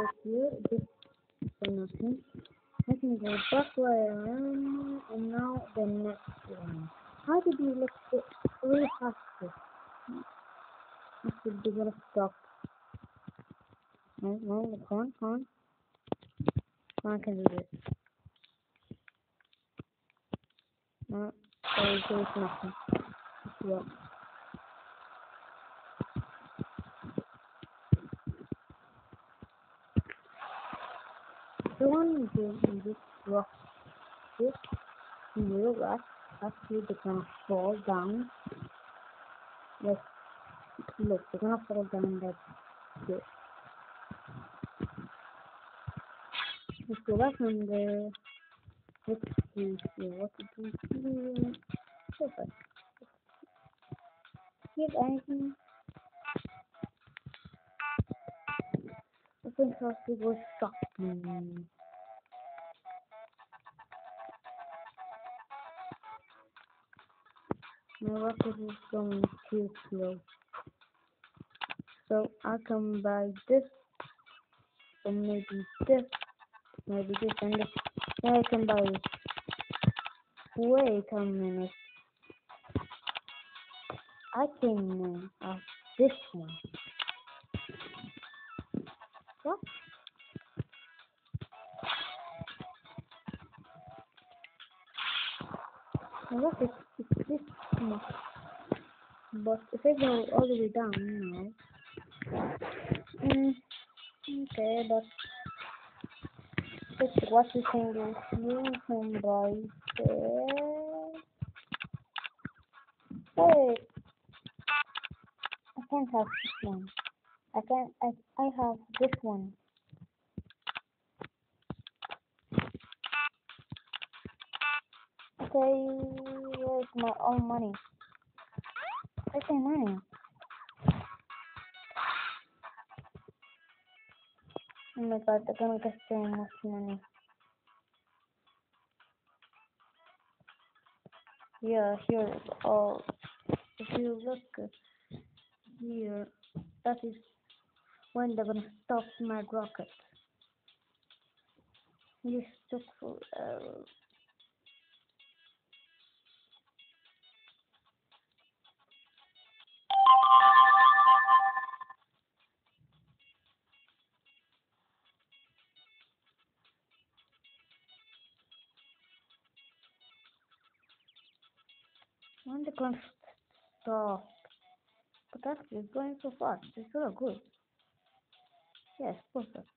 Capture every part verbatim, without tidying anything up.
right here, just for nothing. I can go back where I am, and now the next one. How did you look it really fast? I should be gonna stop. No, no, come on, come on. Come on, I can do this. No, there is nothing. Yeah. The one in this rock, this new rock, actually they're gonna fall down. Like, look, they're gonna fall down like this. Let's go back on the. Let's see here. What did we do? Perfect. Give anything. I think how people shock me. My rocket is going too slow. So I can buy this, or maybe this, maybe this, and this. Then I can buy it. Wait a minute. I can uh, have this one. What? My rocket is this much. But if I go all the way down now, mm, okay, but just what you can do, you can buy this. Wait, I can't have this one. I can I I have this one. Okay, where's my own money? Where's my money? Oh my god, I'm gonna get so much money. Yeah, here is all. If you look here, that is when they're gonna stop my rocket. You took forever. When they're gonna stop? But actually, it's going so fast. It's so good. Yes, perfect.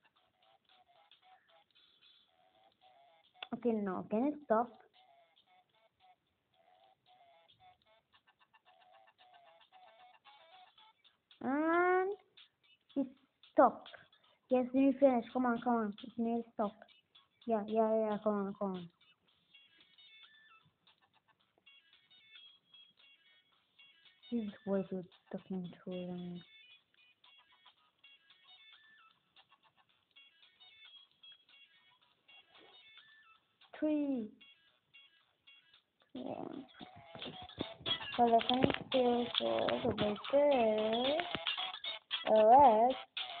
Okay, now can it stop? And it stopped. Yes, we finished. Come on, come on. It's nearly stopped. Yeah, yeah, yeah. Come on, come on. This is way too talking too long. Three. One. So the fence still for the way there. Alright.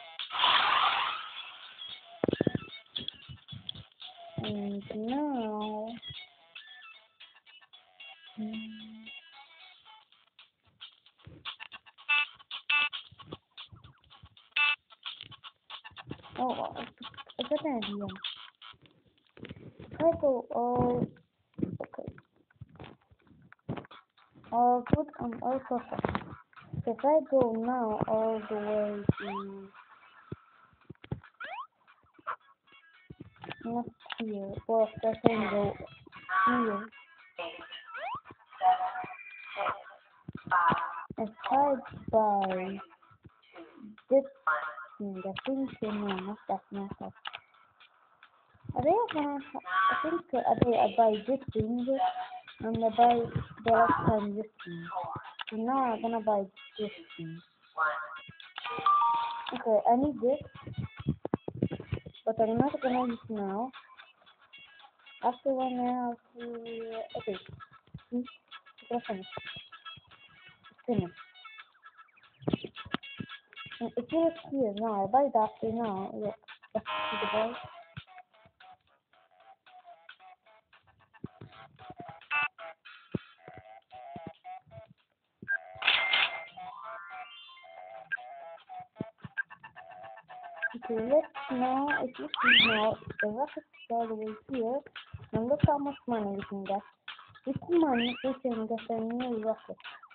And now. Hmm. Oh, I got an idea. If I go all. Okay. I'll put on all perfect. If I go now all the way to. Not here, but I can go here. If I buy this thing, I think you know, not that matter. I think I think I think I buy this thing and I buy the last time this thing. So now I'm gonna buy this thing. Okay, I need this, but I'm not gonna use it now. After one I have to okay. See? It's finished. It's finished. And if you look here now, I buy that thing now, look. Let's see the ball. Okay, let's now, if you see now, the rocket is all the way here. Now look how much money we can get. With money, we can get a new rocket.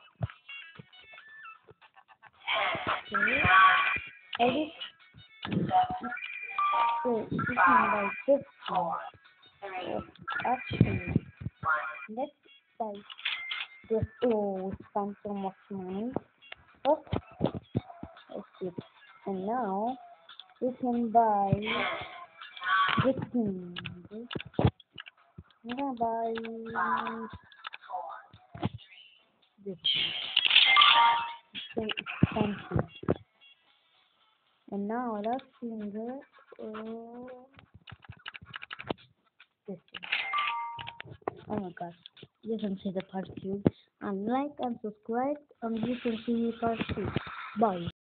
Okay, edit. So, we can buy this one. So, actually, let's buy this. Oh, we spent so much money. Oh, let's see. And now, we can buy this thing. I'm gonna buy this. So expensive. And now let's finger uh, this one. Oh my gosh. You can see the part two. And like and subscribe and you can see part two. Bye.